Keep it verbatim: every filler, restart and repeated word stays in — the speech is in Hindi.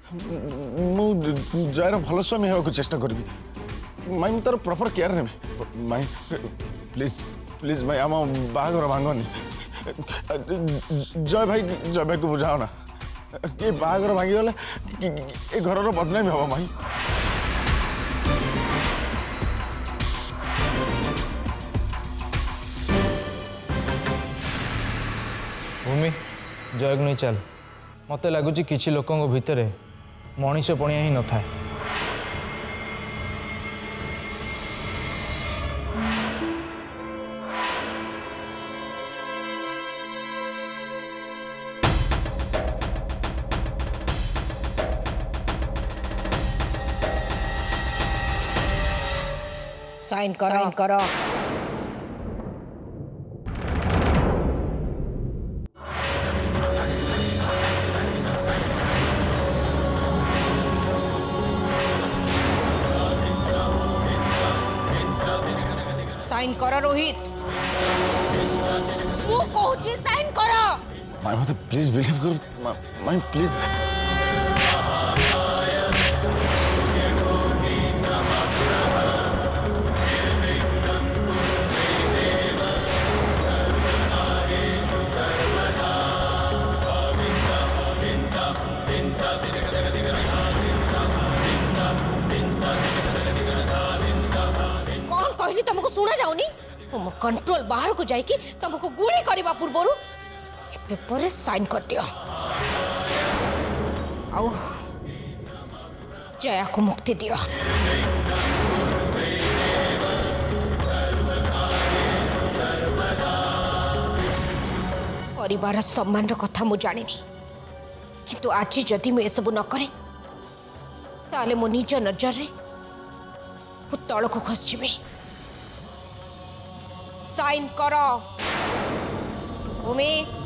मु जयर भल स्वामी होगा चेष्टा करी माई मुझे तार प्रॉपर केयर नेबी माई प्लीज प्लीज माई आम बाहागर भांगनी जय भाई जय भाई को बुझाओ ना कि बाहागर भांगीगले ए घर बदनामी हम माई भूमि जयक नहीं चल मत लगुच कि लोकों भितर मनीष पणिया ही न था साइन करो करो साइन करो रोहित वो कहूची साइन करो माई मत प्लीज बिलीव कर माई प्लीज तुमको सुना जाऊनी मो कंट्रोल बाहर को जाई कि तुमको गुली करबा पूर्व पेपर रे साइन कर दियो आउ जया को मुक्ति दियो परिवार सम्मान रो कथा मु जानिनी किंतु आज जदि मु एसबु न करे ताले मो निज नजर रे तल को खस जीवी साइन करो भूमि